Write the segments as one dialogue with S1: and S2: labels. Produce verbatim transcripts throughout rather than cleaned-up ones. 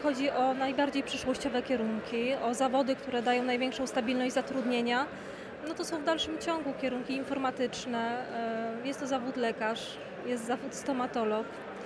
S1: chodzi o najbardziej przyszłościowe kierunki, o zawody, które dają największą stabilność zatrudnienia, no to są w dalszym ciągu kierunki informatyczne. E, Jest to zawód lekarz, jest zawód stomatolog.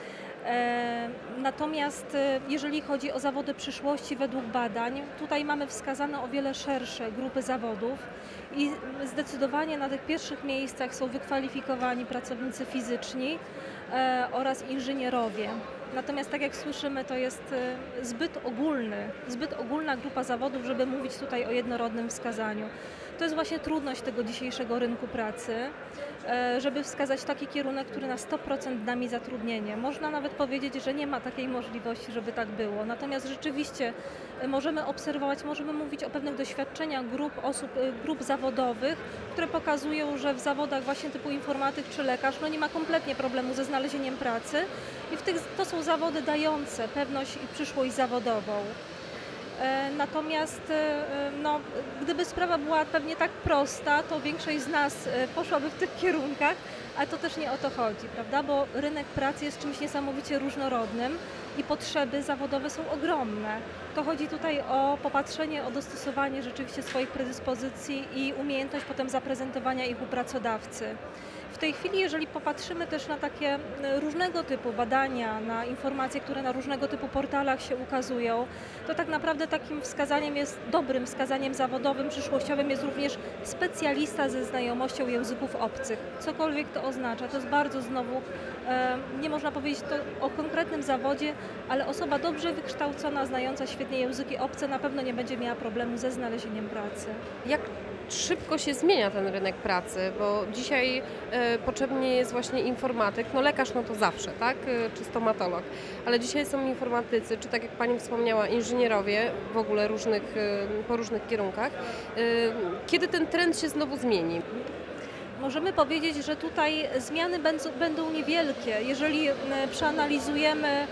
S1: E, Natomiast e, jeżeli chodzi o zawody przyszłości według badań, tutaj mamy wskazane o wiele szersze grupy zawodów i zdecydowanie na tych pierwszych miejscach są wykwalifikowani pracownicy fizyczni e, oraz inżynierowie. Natomiast tak jak słyszymy, to jest e, zbyt ogólny, zbyt ogólna grupa zawodów, żeby mówić tutaj o jednorodnym wskazaniu. To jest właśnie trudność tego dzisiejszego rynku pracy, e, żeby wskazać taki kierunek, który na sto procent da mi zatrudnienie. Można nawet powiedzieć, że nie ma takiej możliwości, żeby tak było. Natomiast rzeczywiście e, możemy obserwować, możemy mówić o pewnych doświadczeniach grup osób, e, grup zawodowych, które pokazują, że w zawodach właśnie typu informatyk czy lekarz no nie ma kompletnie problemu ze znalezieniem pracy i w tych, to są zawody dające pewność i przyszłość zawodową. E, Natomiast e, no, gdyby sprawa była pewnie tak prosta, to większość z nas e, poszłaby w tych kierunkach, ale to też nie o to chodzi, prawda? Bo rynek pracy jest czymś niesamowicie różnorodnym i potrzeby zawodowe są ogromne. To chodzi tutaj o popatrzenie, o dostosowanie rzeczywiście swoich predyspozycji i umiejętność potem zaprezentowania ich u pracodawcy. W tej chwili, jeżeli popatrzymy też na takie różnego typu badania, na informacje, które na różnego typu portalach się ukazują, to tak naprawdę takim wskazaniem jest, dobrym wskazaniem zawodowym, przyszłościowym jest również specjalista ze znajomością języków obcych. Cokolwiek to oznacza, to jest bardzo znowu, e, nie można powiedzieć to o konkretnym zawodzie, ale osoba dobrze wykształcona, znająca świetnie języki obce na pewno nie będzie miała problemu ze znalezieniem pracy.
S2: Jak szybko się zmienia ten rynek pracy, bo dzisiaj e, potrzebny jest właśnie informatyk, no lekarz no to zawsze, tak, e, czy stomatolog, ale dzisiaj są informatycy, czy tak jak Pani wspomniała, inżynierowie w ogóle różnych, e, po różnych kierunkach. E, kiedy ten trend się znowu zmieni?
S1: Możemy powiedzieć, że tutaj zmiany będą, będą niewielkie. Jeżeli e, przeanalizujemy e,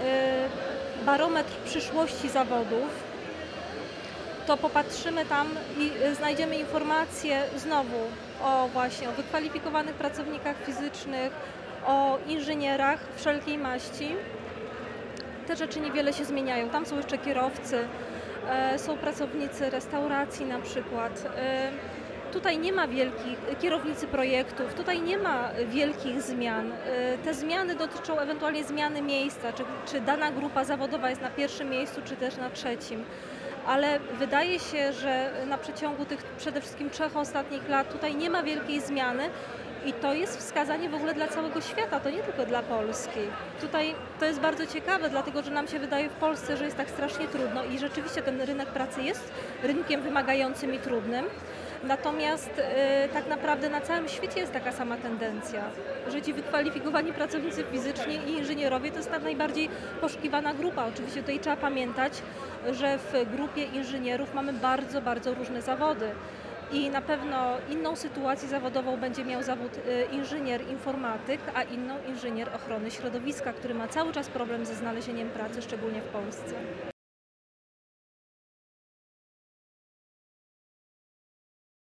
S1: barometr przyszłości zawodów, to popatrzymy tam i znajdziemy informacje znowu o właśnie o wykwalifikowanych pracownikach fizycznych, o inżynierach wszelkiej maści. Te rzeczy niewiele się zmieniają. Tam są jeszcze kierowcy, e, są pracownicy restauracji na przykład. E, Tutaj nie ma wielkich, kierownicy projektów, tutaj nie ma wielkich zmian. E, Te zmiany dotyczą ewentualnie zmiany miejsca, czy, czy dana grupa zawodowa jest na pierwszym miejscu, czy też na trzecim. Ale wydaje się, że na przeciągu tych przede wszystkim trzech ostatnich lat tutaj nie ma wielkiej zmiany i to jest wskazanie w ogóle dla całego świata, to nie tylko dla Polski. Tutaj to jest bardzo ciekawe, dlatego że nam się wydaje w Polsce, że jest tak strasznie trudno i rzeczywiście ten rynek pracy jest rynkiem wymagającym i trudnym. Natomiast y, tak naprawdę na całym świecie jest taka sama tendencja, że ci wykwalifikowani pracownicy fizyczni i inżynierowie to jest ta najbardziej poszukiwana grupa. Oczywiście tutaj trzeba pamiętać, że w grupie inżynierów mamy bardzo, bardzo różne zawody i na pewno inną sytuację zawodową będzie miał zawód y, inżynier informatyk, a inną inżynier ochrony środowiska, który ma cały czas problem ze znalezieniem pracy, szczególnie w Polsce.